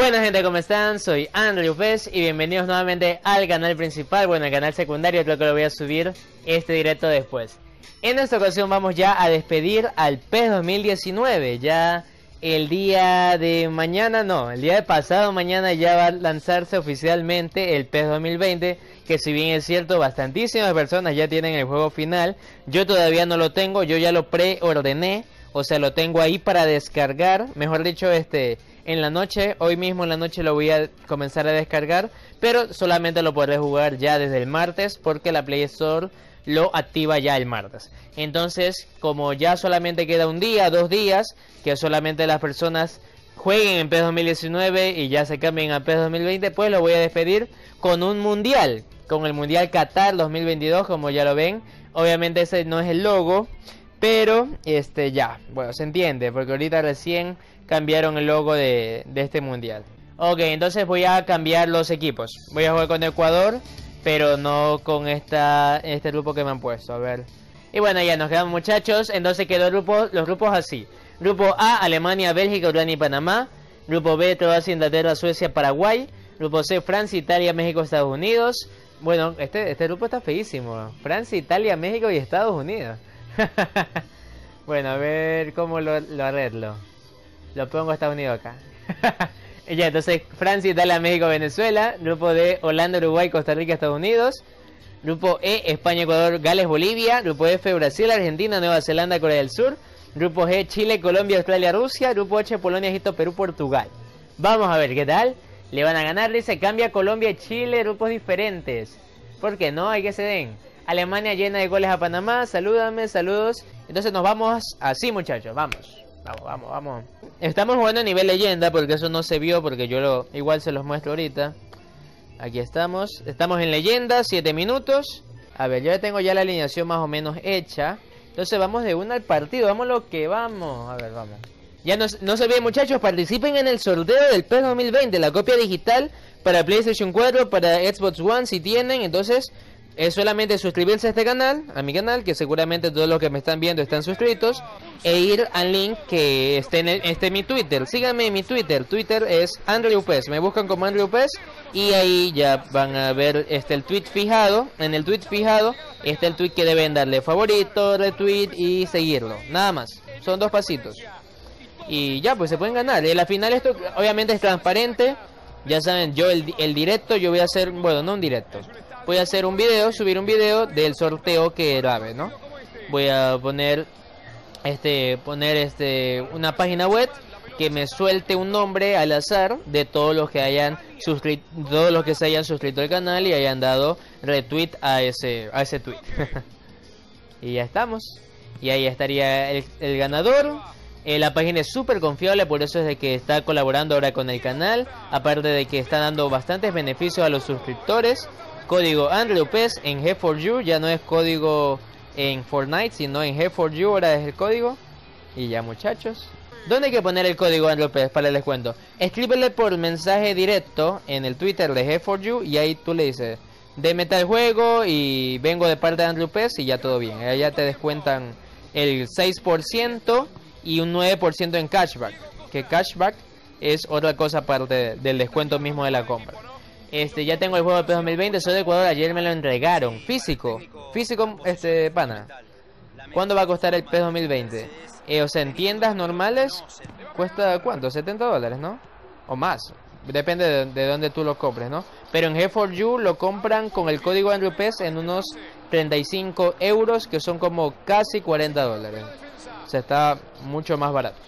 Bueno gente, ¿cómo están? Soy Andrew Pez y bienvenidos nuevamente al canal principal, bueno, el canal secundario, creo que lo voy a subir este directo después. En esta ocasión vamos ya a despedir al PES 2019, ya el día de mañana, no, el día de pasado mañana ya va a lanzarse oficialmente el PES 2020, que si bien es cierto, bastantísimas personas ya tienen el juego final, yo todavía no lo tengo, yo ya lo preordené, o sea, lo tengo ahí para descargar, mejor dicho, en la noche, hoy mismo en la noche lo voy a comenzar a descargar, pero solamente lo podré jugar ya desde el martes porque la Play Store lo activa ya el martes. Entonces, como ya solamente queda un día, 2 días, que solamente las personas jueguen en PES 2019 y ya se cambien a PES 2020, pues lo voy a despedir con un mundial, con el Mundial Qatar 2022, como ya lo ven. Obviamente ese no es el logo, pero ya, bueno, se entiende, porque ahorita recién cambiaron el logo de este mundial. Ok, entonces voy a cambiar los equipos. Voy a jugar con Ecuador, pero no con este grupo que me han puesto. A ver. Y bueno, ya nos quedamos, muchachos. Entonces quedó los grupos así. Grupo A, Alemania, Bélgica, Uruguay y Panamá. Grupo B, Croacia, Inglaterra, Suecia, Paraguay. Grupo C, Francia, Italia, México, Estados Unidos. Bueno, este grupo está feísimo. Francia, Italia, México y Estados Unidos. Bueno, a ver cómo lo arreglo. Lo pongo a Estados Unidos acá. Ya, entonces Francia, Italia, México, Venezuela. Grupo D, Holanda, Uruguay, Costa Rica, Estados Unidos. Grupo E, España, Ecuador, Gales, Bolivia. Grupo F, Brasil, Argentina, Nueva Zelanda, Corea del Sur. Grupo G, Chile, Colombia, Australia, Rusia. Grupo H, Polonia, Egipto, Perú, Portugal. Vamos a ver qué tal. Le van a ganar, dice, cambia Colombia y Chile, grupos diferentes. ¿Por qué no? Hay que se den. Alemania llena de goles a Panamá. Salúdame, saludos. Entonces nos vamos así, muchachos. Vamos. Vamos. Estamos jugando a nivel leyenda, porque eso no se vio, porque yo igual se los muestro ahorita. Aquí estamos. Estamos en leyenda, 7 minutos. A ver, yo ya tengo ya la alineación más o menos hecha. Entonces vamos de una al partido. Vamos lo que vamos. A ver, vamos. Ya no se ve, muchachos. Participen en el sorteo del PES 2020. La copia digital para PlayStation 4, para Xbox One si tienen. Entonces es solamente suscribirse a este canal, a mi canal, que seguramente todos los que me están viendo están suscritos, e ir al link que esté en mi Twitter. Síganme en mi Twitter. Twitter es Andrew Pez. Me buscan como Andrew Pez y ahí ya van a ver el tweet fijado. En el tweet fijado está el tweet que deben darle favorito, retweet y seguirlo. Nada más. Son 2 pasitos. Y ya, pues se pueden ganar. En la final esto obviamente es transparente. Ya saben, yo el directo, yo voy a hacer, bueno, no un directo. Voy a hacer un video, subir un video del sorteo que grabe, ¿no? Voy a poner una página web que me suelte un nombre al azar de todos los que se hayan suscrito al canal y hayan dado retweet a ese tweet. Y ya estamos. Y ahí estaría el ganador. La página es súper confiable, por eso es de que está colaborando ahora con el canal. Aparte de que está dando bastantes beneficios a los suscriptores. Código Andrew Pez en G4U, ya no es código en Fortnite, sino en G4U, ahora es el código. Y ya, muchachos. ¿Dónde hay que poner el código Andrew Pez? Para les cuento. Escríbele por mensaje directo en el Twitter de G4U y ahí tú le dices, deme tal juego y vengo de parte de Andrew Pez y ya todo bien. Ahí ya te descuentan el 6% y un 9% en cashback. Que cashback es otra cosa aparte del descuento mismo de la compra. Ya tengo el juego de PES 2020, soy de Ecuador, ayer me lo entregaron. Físico, pana. ¿Cuándo va a costar el PES 2020? O sea, en tiendas normales cuesta, ¿cuánto? $70, ¿no? O más, depende de dónde tú lo compres, ¿no? Pero en G4U lo compran con el código Andrew Pez en unos 35 euros, que son como casi $40. O sea, está mucho más barato.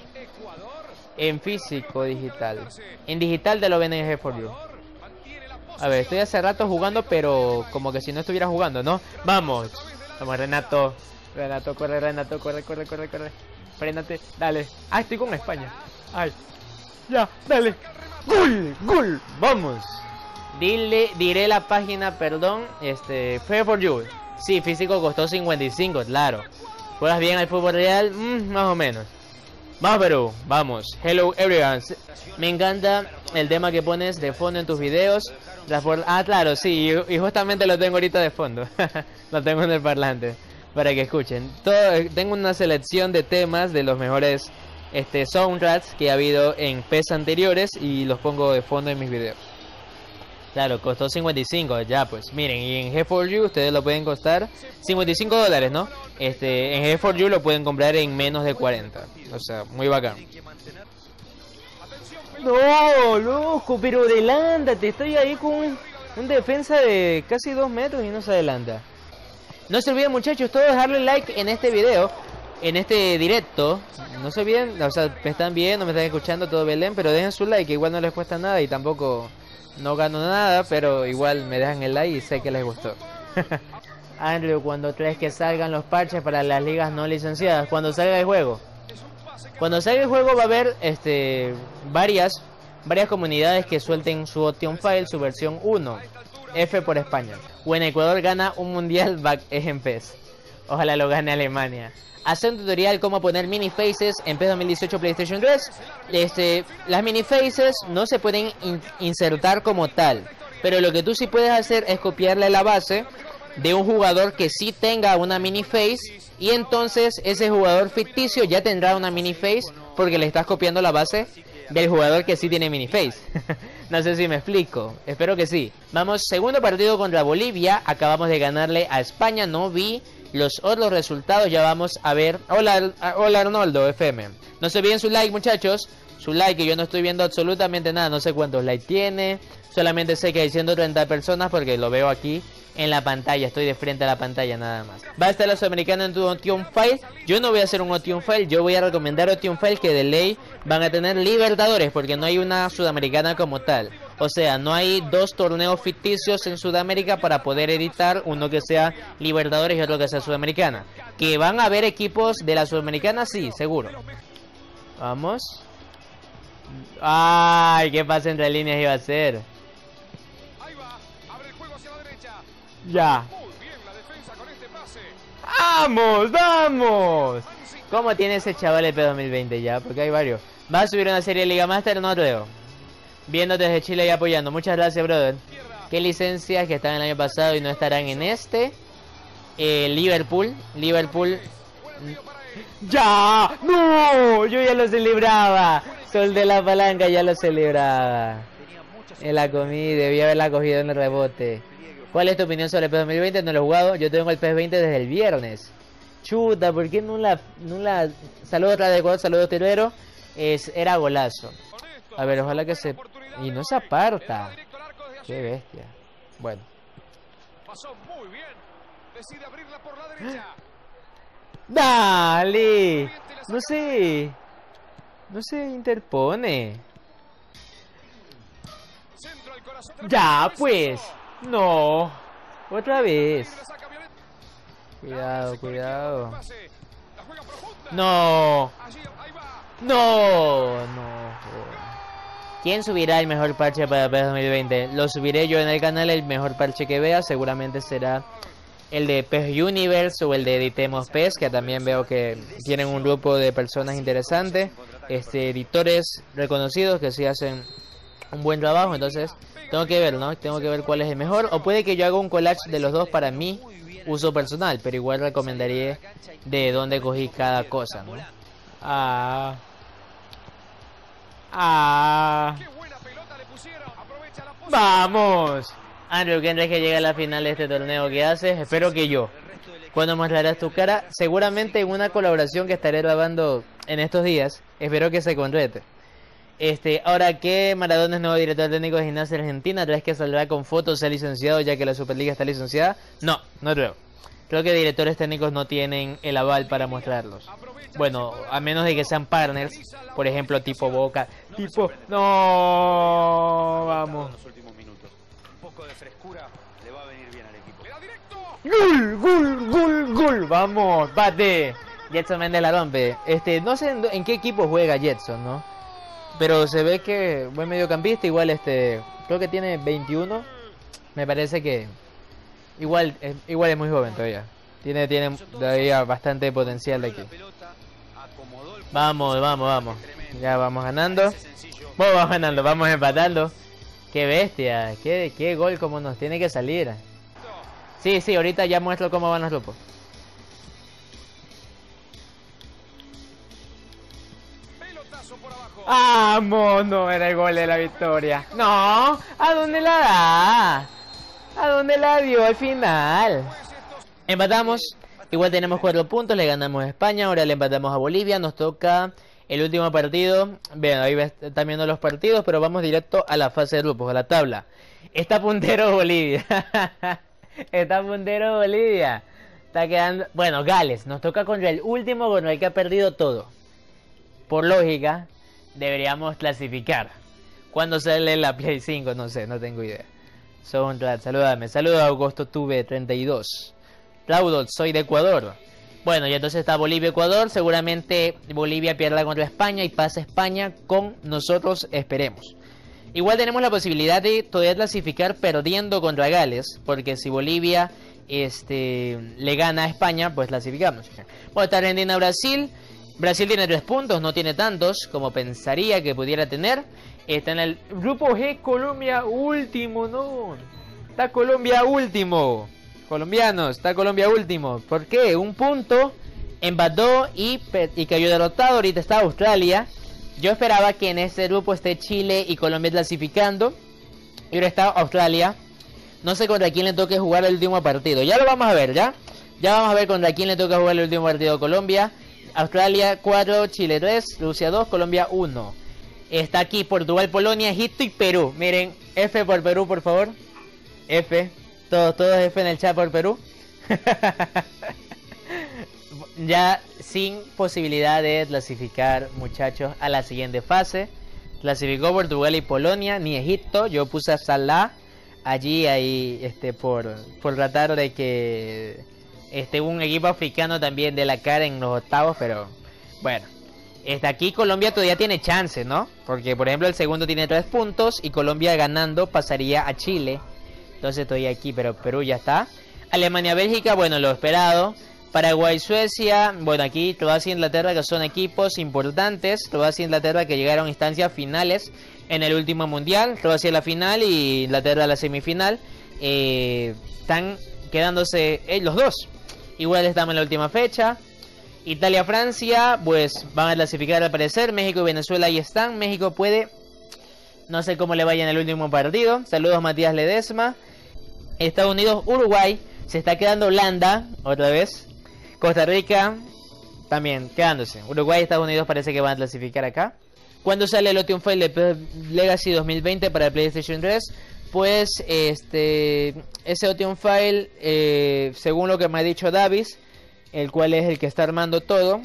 En físico, digital. En digital te lo venden en G4U. A ver, estoy hace rato jugando, pero como que si no estuviera jugando, ¿no? Vamos, Renato. Renato, corre, Renato, corre. Frénate, dale. Ah, estoy con España. Ay, ya, dale. ¡Gol! Vamos. Diré la página, perdón. G4U. Sí, físico costó 55, claro. ¿Juegas bien al fútbol real? Más o menos. Vamos, Perú, vamos. Hello everyone. Me encanta el tema que pones de fondo en tus videos. Ah, claro, sí, y justamente lo tengo ahorita de fondo. Lo tengo en el parlante para que escuchen. Tengo una selección de temas de los mejores soundtracks que ha habido en PES anteriores y los pongo de fondo en mis videos. Claro, costó 55, ya pues. Miren, y en G4U ustedes lo pueden costar $55, ¿no? En G4U lo pueden comprar en menos de 40. O sea, muy bacán. No, loco, pero adelántate. Estoy ahí con un defensa de casi 2 metros y no se adelanta. No se olviden, muchachos, todos dejarle like en este video, en este directo. No se olviden, o sea, me están viendo, me están escuchando, todo Belén, pero dejen su like, que igual no les cuesta nada y tampoco no gano nada, pero igual me dejan el like y sé que les gustó. Andrew, ¿cuándo crees que salgan los parches para las ligas no licenciadas? Cuando salga el juego. Cuando salga el juego va a haber varias comunidades que suelten su Option File, su versión 1. F por España. O en Ecuador gana un mundial en PES. Ojalá lo gane Alemania. Hacer un tutorial cómo poner mini faces en PES 2018 PlayStation 3. Las mini faces no se pueden insertar como tal, pero lo que tú sí puedes hacer es copiarle la base de un jugador que sí tenga una mini face, y entonces ese jugador ficticio ya tendrá una mini face porque le estás copiando la base del jugador que sí tiene mini face. No sé si me explico, espero que sí. Vamos, segundo partido contra Bolivia. Acabamos de ganarle a España. No vi los otros resultados, ya vamos a ver. Hola Arnoldo FM. No se olviden su like, muchachos. Su like, que yo no estoy viendo absolutamente nada. No sé cuántos likes tiene. Solamente sé que hay 130 personas porque lo veo aquí en la pantalla. Estoy de frente a la pantalla nada más. Va a estar la Sudamericana en tu Option File. Yo no voy a hacer un Option File. Yo voy a recomendar Option File que de ley van a tener Libertadores, porque no hay una Sudamericana como tal. O sea, no hay dos torneos ficticios en Sudamérica para poder editar uno que sea Libertadores y otro que sea Sudamericana. Que van a haber equipos de la Sudamericana, sí, seguro. Vamos. Ay, qué pase entre líneas iba a ser. Ya. ¡Vamos! ¡Vamos! ¿Cómo tiene ese chaval el P2020 ya? Porque hay varios. Va a subir una serie de Liga Master, no creo. Viendo desde Chile y apoyando. Muchas gracias, brother. Qué licencias que están el año pasado y no estarán en este. Liverpool. ¡Ya! ¡No! Yo ya lo celebraba. Sol de la palanca ya lo celebraba. La comí, debía haberla cogido en el rebote. ¿Cuál es tu opinión sobre el PES 2020? No lo he jugado. Yo tengo el PES 20 desde el viernes. Chuta, ¿por qué no la... Saludos otra de Ecuador, saludos Teruero. Era golazo. A ver, ojalá que se... Y no se aparta. Qué bestia. Bueno. ¡Dale! No se interpone. Ya, pues. No. Otra vez. Cuidado. No. ¿Quién subirá el mejor parche para PES 2020? Lo subiré yo en el canal, el mejor parche que vea. Seguramente será el de PES Universe o el de Editemos PES, que también veo que tienen un grupo de personas interesantes, editores reconocidos que sí hacen un buen trabajo. Entonces tengo que ver, ¿no? Tengo que ver cuál es el mejor, o puede que yo haga un collage de los dos para mí uso personal, pero igual recomendaría de dónde cogí cada cosa, ¿no? Vamos. Andrew, ¿quién crees que llegue a la final de este torneo? ¿Qué haces? Espero que yo. ¿Cuándo mostrarás tu cara? Seguramente en una colaboración que estaré grabando en estos días. Espero que se concrete. Ahora que Maradona es nuevo director técnico de Gimnasia Argentina, ¿crees que saldrá con fotos, sea licenciado ya que la Superliga está licenciada? No creo. Creo que directores técnicos no tienen el aval para mostrarlos. Bueno, a menos de que sean partners, por ejemplo, tipo Boca, tipo... No, vamos. ¡Gol! Vamos, bate. Jetson Méndez la rompe. No sé en qué equipo juega Jetson, ¿no? Pero se ve que buen mediocampista, igual creo que tiene 21. Me parece que igual es muy joven todavía. Tiene todavía bastante potencial de aquí. Vamos. Ya vamos ganando. Vamos empatando. Qué bestia, qué gol como nos tiene que salir. Sí, ahorita ya muestro cómo van los grupos. ¡Vamos! No, era el gol de la victoria. No, ¿a dónde la da? ¿A dónde la dio al final? Empatamos. Igual tenemos 4 puntos, le ganamos a España, ahora le empatamos a Bolivia. Nos toca el último partido. Bien, ahí están viendo los partidos, pero vamos directo a la fase de grupos, a la tabla. Está puntero Bolivia. Está puntero Bolivia. Está quedando... Bueno, Gales. Nos toca contra el último, contra el que ha perdido todo. Por lógica, deberíamos clasificar. ¿Cuándo sale la Play 5? No sé, no tengo idea. Soundtrack, salúdame. Saludos a Augusto Tuve 32. Raudol, soy de Ecuador. Bueno, y entonces está Bolivia-Ecuador. Seguramente Bolivia pierda contra España y pasa España con nosotros, esperemos. Igual tenemos la posibilidad de todavía clasificar perdiendo contra Gales, porque si Bolivia le gana a España, pues clasificamos. Bueno, está Argentina-Brasil. Brasil tiene 3 puntos, no tiene tantos como pensaría que pudiera tener. Está en el grupo G, Colombia último, no. Está Colombia último. Colombianos, está Colombia último. ¿Por qué? Un punto, empató y cayó derrotado. Ahorita está Australia. Yo esperaba que en este grupo esté Chile y Colombia clasificando. Y ahora está Australia. No sé contra quién le toque jugar el último partido. Ya lo vamos a ver, ¿ya? Ya vamos a ver contra quién le toca jugar el último partido a Colombia. Australia 4, Chile 3, Rusia 2, Colombia 1. Está aquí Portugal, Polonia, Egipto y Perú. Miren, F por Perú, por favor. F. Todos F en el chat por Perú. Ya sin posibilidad de clasificar, muchachos, a la siguiente fase. Clasificó Portugal y Polonia, ni Egipto. Yo puse a Salah allí ahí por tratar de que un equipo africano también de la cara en los octavos, pero bueno. Aquí Colombia todavía tiene chance, ¿no? Porque por ejemplo el segundo tiene 3 puntos y Colombia ganando pasaría a Chile. Entonces estoy aquí, pero Perú ya está. Alemania, Bélgica, bueno, lo esperado. Paraguay, Suecia, bueno, aquí Croacia e Inglaterra, que son equipos importantes. Croacia e Inglaterra que llegaron a instancias finales en el último mundial. Croacia la final y Inglaterra la semifinal. Están quedándose los dos. Igual estamos en la última fecha. Italia, Francia, pues van a clasificar al parecer. México y Venezuela ahí están. México puede, no sé cómo le vaya en el último partido. Saludos Matías Ledesma. Estados Unidos, Uruguay. Se está quedando Holanda otra vez. Costa Rica también quedándose. Uruguay y Estados Unidos parece que van a clasificar acá. ¿Cuándo sale el Ocean File de Legacy 2020 para PlayStation 3? Pues ese Ocean File, según lo que me ha dicho Davis, el cual es el que está armando todo,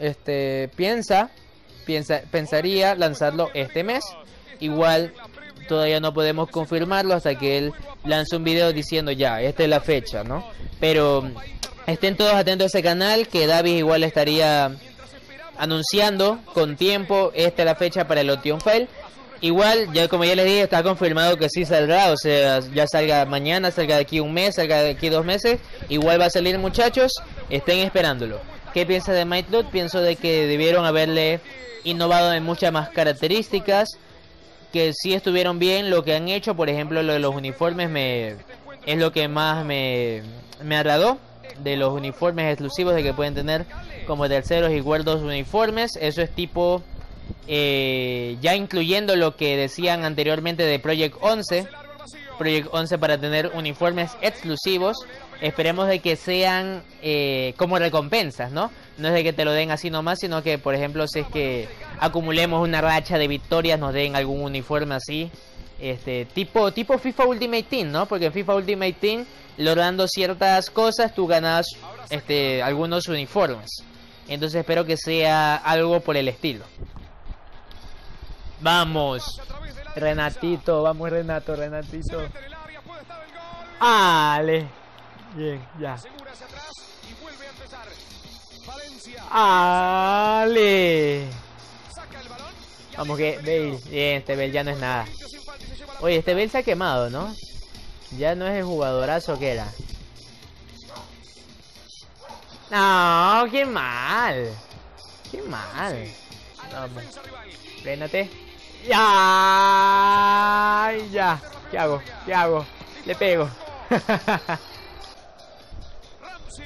pensaría lanzarlo este mes. Igual todavía no podemos confirmarlo hasta que él lance un video diciendo ya, esta es la fecha, ¿no? Pero estén todos atentos a ese canal, que Davis igual estaría anunciando con tiempo esta es la fecha para el Ocean File. Igual, ya como ya les dije, está confirmado que sí saldrá, o sea, ya salga mañana, salga de aquí un mes, salga de aquí 2 meses, igual va a salir, muchachos, estén esperándolo. ¿Qué piensa de Mightloot? Pienso de que debieron haberle innovado en muchas más características, que sí estuvieron bien lo que han hecho. Por ejemplo, lo de los uniformes es lo que más me agradó, de los uniformes exclusivos de que pueden tener como terceros y cuartos uniformes. Eso es tipo... ya incluyendo lo que decían anteriormente de Project 11 para tener uniformes exclusivos. Esperemos de que sean como recompensas, ¿no? No es de que te lo den así nomás, sino que por ejemplo si es que acumulemos una racha de victorias nos den algún uniforme así, tipo FIFA Ultimate Team, ¿no? Porque en FIFA Ultimate Team, logrando ciertas cosas, tú ganas algunos uniformes. Entonces espero que sea algo por el estilo. Vamos, Renatito, vamos Renatito. Ale, bien, ya. Ale. Vamos que Bale, bien, Bale ya no es nada. Oye, Bale se ha quemado, ¿no? Ya no es el jugadorazo que era. No, qué mal. Qué mal. Vamos. Frénate. Ya. Ya. ¿Qué hago? ¿Qué hago? Le pego.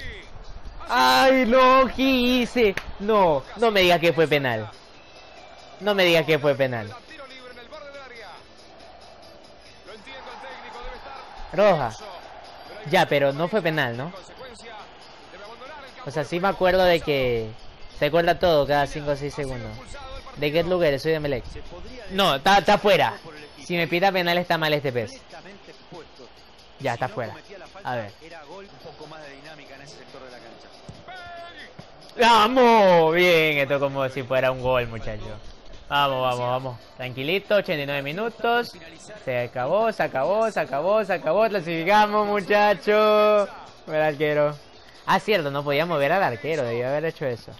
Ay, no, ¿qué hice? No, no me digas que fue penal. No me digas que fue penal. Roja. Ya, pero no fue penal, ¿no? O sea, sí me acuerdo de que se acuerda todo cada 5 o 6 segundos. ¿De qué lugar? Soy de Melec. No, está fuera. Si me pita penal está mal este pez. Ya, está fuera. A ver. ¡Vamos! Bien, esto como si fuera un gol, muchachos. Vamos, vamos, vamos. Tranquilito, 89 minutos. Se acabó, se acabó, se acabó, se acabó. Clasificamos, muchachos. El arquero. Ah, cierto, no podíamos ver al arquero. Debía haber hecho eso.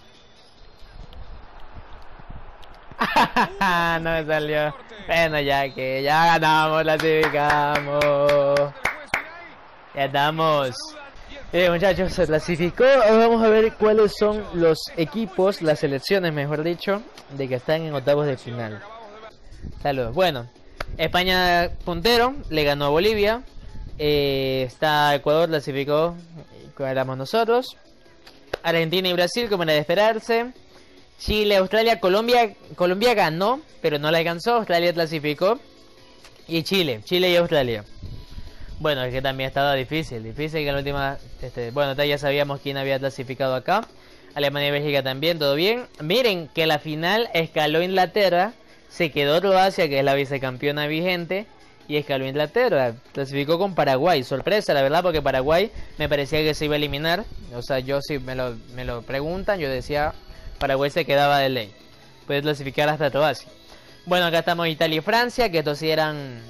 No me salió. Bueno, ya que ya ganamos, clasificamos. Ya estamos. Muchachos, se clasificó. Ahora vamos a ver cuáles son los equipos, las selecciones, mejor dicho, de que están en octavos de final. Saludos. Bueno, España puntero, le ganó a Bolivia. Está Ecuador, clasificó, éramos nosotros. Argentina y Brasil, como era de esperarse. Chile, Australia, Colombia ganó, pero no la alcanzó. Australia clasificó. Y Chile y Australia. Bueno, es que también estaba difícil que en la última... bueno, ya sabíamos quién había clasificado acá. Alemania y Bélgica también, todo bien. Miren que la final escaló Inglaterra. Se quedó Croacia, que es la vicecampeona vigente. Y escaló Inglaterra. Clasificó con Paraguay. Sorpresa, la verdad, porque Paraguay me parecía que se iba a eliminar. O sea, yo si me lo preguntan, yo decía Paraguay se quedaba de ley. Puede clasificar hasta Croacia. Bueno, acá estamos Italia y Francia, que estos sí eran...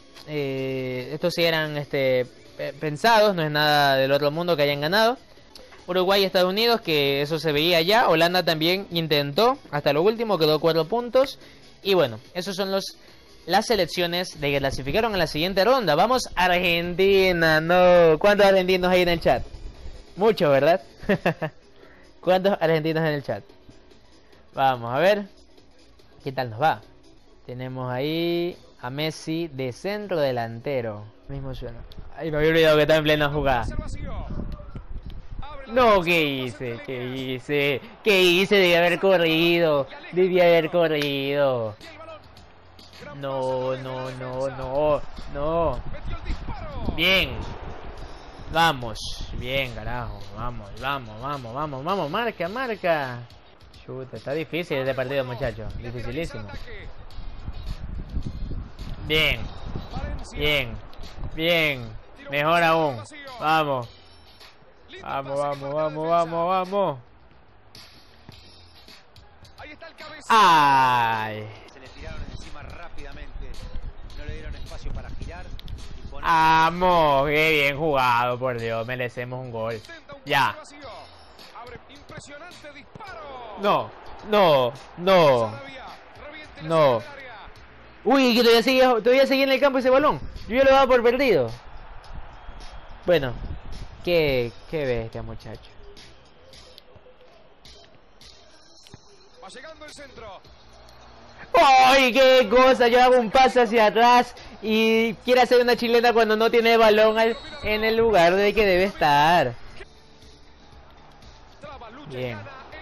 pensados, no es nada del otro mundo que hayan ganado. Uruguay y Estados Unidos, que eso se veía ya. Holanda también intentó hasta lo último, quedó 4 puntos. Y bueno, esos son las selecciones de que clasificaron en la siguiente ronda. Vamos Argentina, no. ¿Cuántos argentinos hay en el chat? Muchos, ¿verdad? ¿Cuántos argentinos en el chat? Vamos a ver qué tal nos va. Tenemos ahí a Messi de centro delantero. Mismo suena. Ay, me había olvidado que está en plena jugada. No, ¿qué hice? ¿Qué hice? ¿Qué hice? Debí haber corrido. Debí haber corrido. No, no, no, no. No. Bien. Vamos. Bien, carajo. Vamos, vamos, vamos, vamos, vamos. Marca, marca. Chuta, está difícil este partido, muchachos. Dificilísimo. Bien. Bien. Bien. Mejor aún. Vamos. Vamos, vamos, vamos, vamos, vamos. Ay. Se le tiraron encima rápidamente. No le dieron espacio para girar. Vamos, qué bien jugado, por Dios. Merecemos un gol. Ya. No, no, no. No. Uy, que todavía seguía en el campo ese balón. Yo ya lo daba por perdido. Bueno, qué bestia, muchacho. Va llegando el centro. ¡Ay, qué cosa! Yo hago un pase hacia atrás y quiere hacer una chilena cuando no tiene el balón en el lugar de que debe estar. Bien.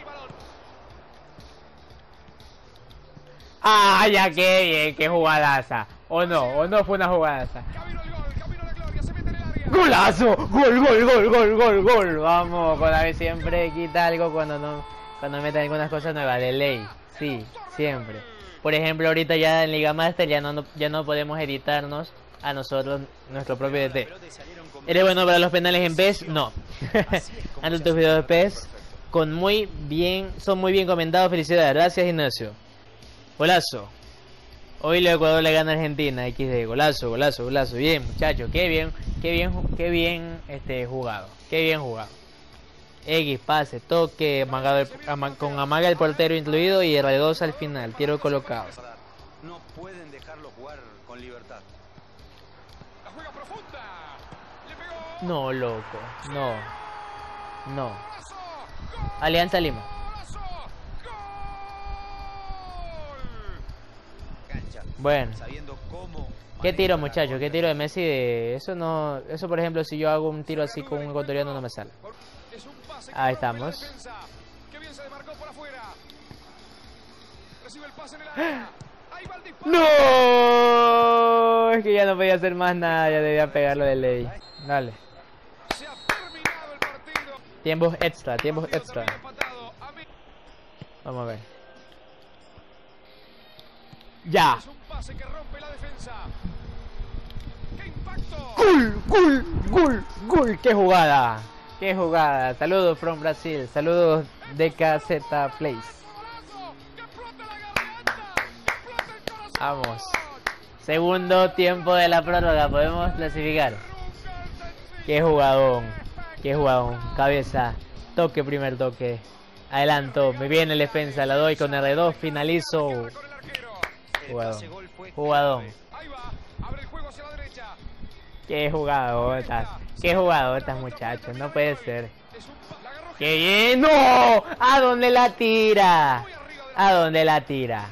¡Ah, ya qué bien! ¡Qué jugadaza! ¿O no fue una jugadaza? ¡Golazo! ¡Gol, gol, gol, gol, gol, gol! Vamos, Konami siempre quita algo cuando mete algunas cosas nuevas, de ley. Sí, siempre. Por ejemplo, ahorita ya en Liga Master ya no podemos editarnos a nosotros nuestro propio DT. ¿Eres bueno para los penales en PES? No. Ante tus videos de PES son muy bien comentados. Felicidades, gracias Ignacio. Golazo. Hoy el Ecuador le gana a Argentina, XD, golazo, golazo, golazo. Bien, muchachos, qué bien jugado. Qué bien jugado. X, pase, toque, con amaga el portero incluido y R2 al final, tiro colocado. No pueden dejarlo jugar con libertad. No, loco, no. No. Alianza Lima. Bueno. ¿Qué tiro, muchachos? ¿Qué tiro de Messi? Eso por ejemplo, si yo hago un tiro así con un ecuatoriano no me sale. Ahí estamos. Recibe el pase en el área. Ahí va el disparo. ¡No! Es que ya no podía hacer más nada, ya debía pegarlo de ley. Dale. Se ha terminado el partido. Tiempos extra, tiempos extra. Empatado. A mí Vamos a ver. ¡Ya! es un pase que rompe la defensa. ¡Qué impacto! ¡Gol! ¡Gol! ¡Gol! ¡Gol! ¡Qué jugada! ¡Qué jugada! Saludos from Brasil. Saludos DKZ Place. ¡Golazo! ¡Que explota la garganta! ¡Que explota el corazón! Vamos. Segundo tiempo de la prórroga. Podemos clasificar. ¡Qué jugadón! ¡Qué jugadón! Cabeza. Toque, primer toque. Adelanto. Me viene el defensa. La doy con R2. Finalizo. Con el arquero. Jugadón. Jugadón. Ahí va. Abre el juego hacia la derecha. ¡Qué jugadotas! ¡Qué jugadotas, muchachos! No puede ser. Es un la agarró ¡Qué bien! ¡No! ¿A dónde la tira? muy arriba de ¿A dónde la tira?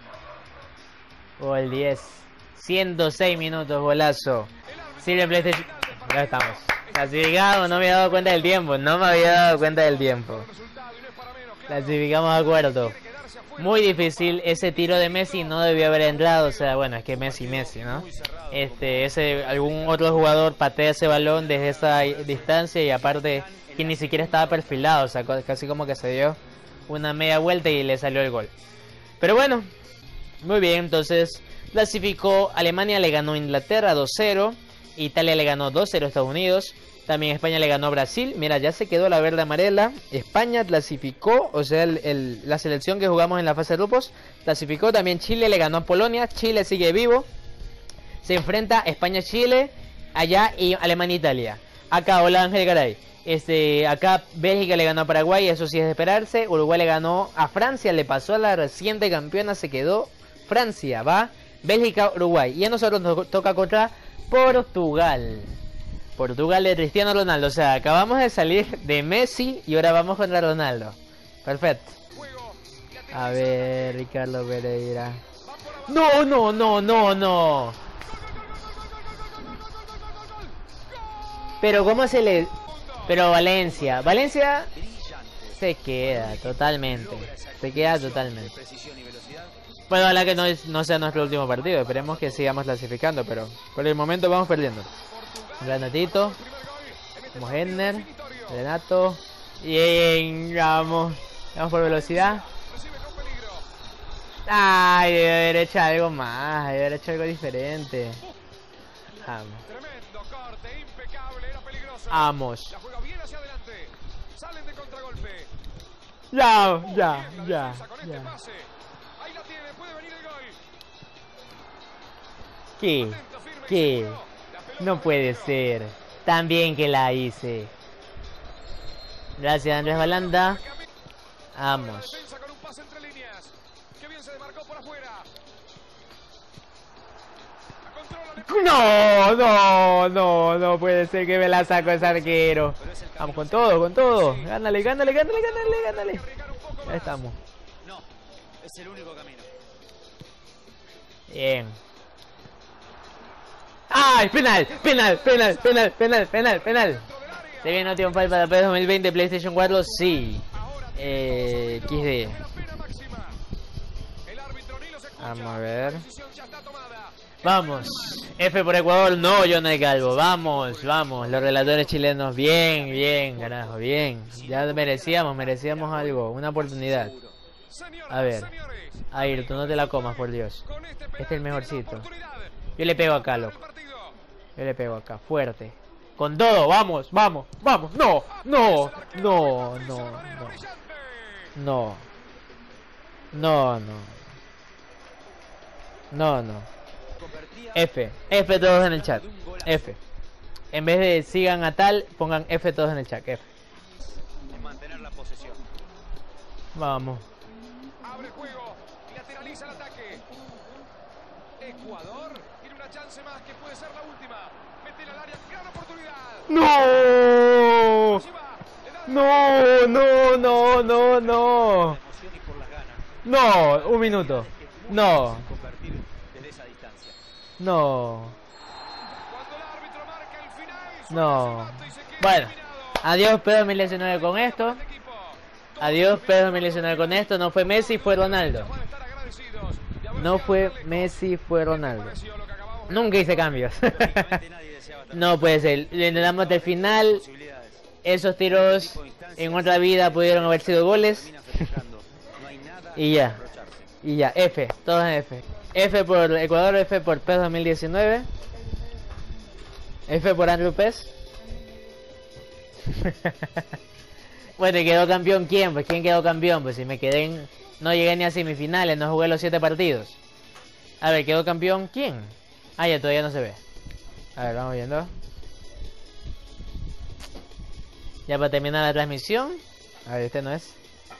Gol 10. 106 minutos, golazo. Sirve PlayStation. Ya estamos. Clasificado, no me había dado cuenta del tiempo. No me había dado cuenta del tiempo. resultado y no es para menos. Clasificamos de acuerdo. Quiere quedarse afuera. Muy difícil, ese tiro de Messi no debió haber entrado, o sea, bueno, es que Messi, ¿no? Algún otro jugador patea ese balón desde esa distancia y aparte que ni siquiera estaba perfilado, o sea, casi como que se dio una media vuelta y le salió el gol. Pero bueno, muy bien, entonces clasificó. Alemania le ganó a Inglaterra 2-0, Italia le ganó 2-0 a Estados Unidos. También España le ganó a Brasil. Mira, ya se quedó la verde amarela. España clasificó, o sea, la selección que jugamos en la fase de grupos clasificó. También Chile le ganó a Polonia. Chile sigue vivo. Se enfrenta España-Chile allá y Alemania-Italia. Acá, hola Ángel Garay. Acá Bélgica le ganó a Paraguay, eso sí es de esperarse. Uruguay le ganó a Francia, le pasó a la reciente campeona, se quedó Francia, va. Bélgica, Uruguay. Y a nosotros nos toca contra Portugal. Portugal de Cristiano Ronaldo, o sea, acabamos de salir de Messi y ahora vamos contra Ronaldo. Perfecto. A ver, Ricardo Pereira. No, no, no, no, no. Pero cómo se le... Pero Valencia se queda totalmente. Se queda totalmente. Bueno, ojalá que no sea nuestro último partido. Esperemos que sigamos clasificando, pero por el momento vamos perdiendo. Renatito, como Henner, Renato, y vamos por velocidad. Ay, debe haber hecho algo más, debe haber hecho algo diferente. Vamos. Tremendo corte, impecable, era peligroso. Vamos. La juega bien hacia adelante. Salen de contragolpe. Ya. Con este pase. Ahí la tiene, puede venir el gol. ¿Qué? Atento, firme, ¿Qué? seguro. La pelota No puede ser. Tan bien que la hice. Gracias, Andrés Balanda. Vamos. defensa con un pase entre líneas. Qué bien se demarcó por afuera. La controla. No puede ser que me la saco ese arquero. Vamos con todo. Gánale. Ya estamos. No, es el único camino. Bien. ¡Ay! ¡Penal! ¿Se viene Nottingham Forest para PES 2020 PlayStation 4? Sí. XD. Vamos a ver. Vamos. F por Ecuador. No, yo no hay calvo. Vamos. Los relatores chilenos. Bien, carajo. Bien. Ya merecíamos algo. Una oportunidad. A ver. Ayrton, no te la comas, por Dios. Este es el mejorcito. Yo le pego acá, loco. Yo le pego acá, fuerte. Con todo, vamos. No. F todos en el chat. F. En vez de sigan a tal, pongan F todos en el chat. F. Mantener la posesión. Vamos. Abre el juego y lateraliza el ataque. Ecuador tiene una chance más que puede ser la última. Mete al área, gran oportunidad. ¡No! Allí va, le da- No. Emoción y por las ganas. No, un minuto. No. Convertir desde esa distancia. No. Cuando el árbitro marca el final, No. suena el silbato y se queda Bueno. eliminado. Adiós, PES 2019 con esto. El equipo. Adiós, PES 2019 con esto. No fue Messi, fue Ronaldo. Van a estar agradecidos. No fue Messi, fue Ronaldo. Nunca hice cambios. No puede ser. Le damos del final. Esos tiros en otra vida pudieron haber sido goles. Y ya. Y ya. F. Todos en F. F por Ecuador, F por PES 2019. F por Andrew PES. Bueno, ¿y quedó campeón quién? Pues ¿quién quedó campeón? Pues si me quedé en... No llegué ni a semifinales, no jugué los 7 partidos. A ver, ¿quedó campeón quién? Ah, ya, todavía no se ve. A ver, vamos viendo. Ya para terminar la transmisión. A ver, este no es.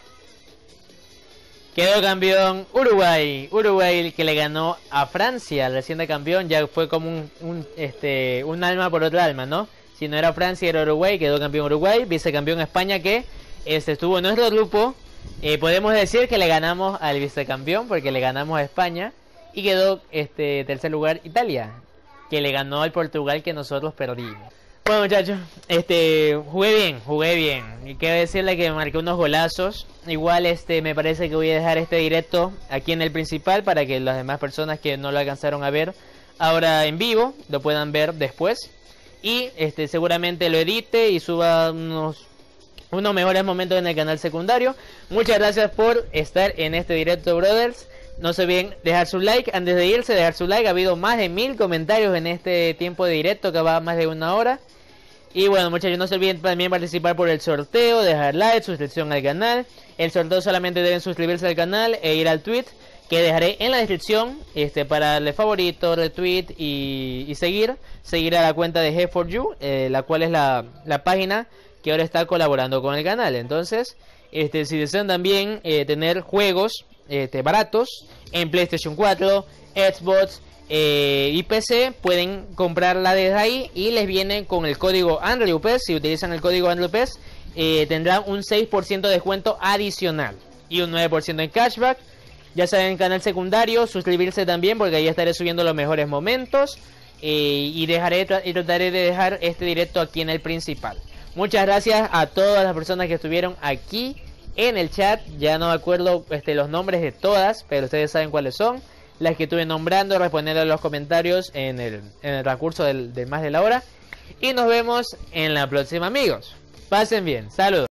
Quedó campeón Uruguay. Uruguay que le ganó a Francia, el reciente campeón. Ya fue como un alma por otra alma, ¿no? Si no era Francia, era Uruguay. Quedó campeón Uruguay. Vicecampeón España, que estuvo en nuestro grupo. Podemos decir que le ganamos al vicecampeón, porque le ganamos a España. Y quedó tercer lugar Italia, que le ganó al Portugal, que nosotros perdimos. Bueno, muchachos, jugué bien. Y quiero decirle que me marqué unos golazos. Igual me parece que voy a dejar este directo aquí en el principal, para que las demás personas que no lo alcanzaron a ver ahora en vivo lo puedan ver después. Y seguramente lo edite y suba unos mejores momentos en el canal secundario. Muchas gracias por estar en este directo, brothers. No se olviden dejar su like. Antes de irse, dejar su like. Ha habido más de 1000 comentarios en este tiempo de directo, que va más de 1 hora. Y bueno, muchachos, no se olviden también participar por el sorteo, dejar like, suscripción al canal. El sorteo solamente deben suscribirse al canal e ir al tweet, que dejaré en la descripción, para darle favorito, retweet y seguir a la cuenta de G4U, la cual es la página que ahora está colaborando con el canal. Entonces, si desean también tener juegos baratos en PlayStation 4, Xbox y PC, pueden comprarla desde ahí y les viene con el código AndrewPES. Si utilizan el código AndrewPES, tendrán un 6% de descuento adicional y un 9% en cashback. Ya saben, canal secundario, suscribirse también, porque ahí estaré subiendo los mejores momentos. Y trataré de dejar este directo aquí en el principal. Muchas gracias a todas las personas que estuvieron aquí en el chat. Ya no me acuerdo los nombres de todas, pero ustedes saben cuáles son. Las que estuve nombrando, respondiendo a los comentarios en el transcurso de más de la hora. Y nos vemos en la próxima, amigos. Pasen bien, saludos.